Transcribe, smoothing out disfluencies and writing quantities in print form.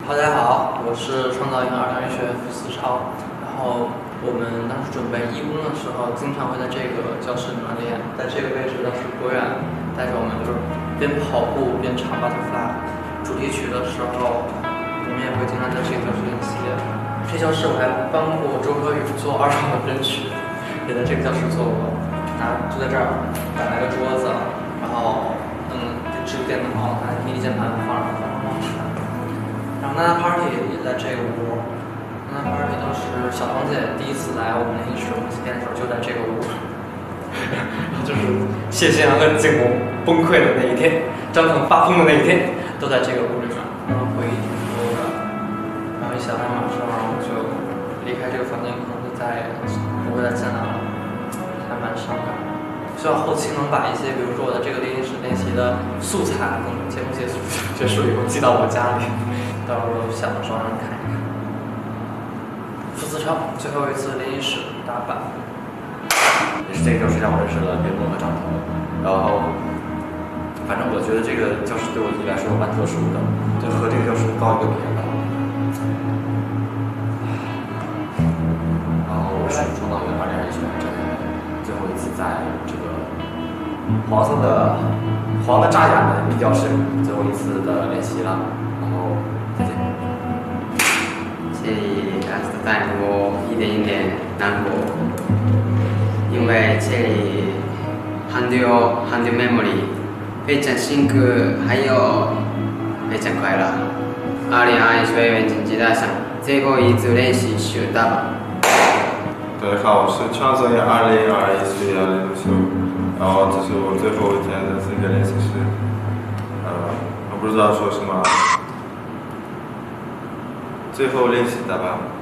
大家好，我是创造营儿童医学付思超。然后我们当时准备义工的时候，经常会在这个教室里面练。在这个位置，当时国远带着我们就是边跑步边唱 Butterfly 主题曲的时候，我们也会经常在这个教室练习。这教室我还帮过周柯宇做儿童的编曲，也在这个教室做过。就在这儿摆了个桌子，然后支个电脑，拿迷你键盘放上。然后娜娜 party 也在这个屋，娜娜 party 当时小芳姐第一次来我们练习室，我们练的时候就在这个屋，然后就是谢晋阳跟景洪崩溃的那一天，张腾发疯的那一天，都在这个屋里面。然后回忆挺多的，然后一想到马上就离开这个房间，可能就再也不会再见到了，还蛮伤感。希望后期能把一些，比如说我在这个练习室练习的素材，等节目结束以后寄到我家里，到时候想的时候让人看一看。付思超最后一次练习室打板， 也是这个教室让我认识了边梦和张腾。然后，反正我觉得这个教室对我自己来说蛮特殊的，就和这个教室告一个别吧。然后我是创造营2021学院这个最后一次在这个黄的扎眼的密教室最后一次的练习了。然后再见。 这里 last time 我一点难过，因为这里很多 memory， 非常辛苦，还有非常快乐。2021学院成绩大赏最后一次练习室打板。 大家好，我是创造营2021学院的刘秀，然后这是我最后一天的这个练习室，我不知道说什么，最后练习打板。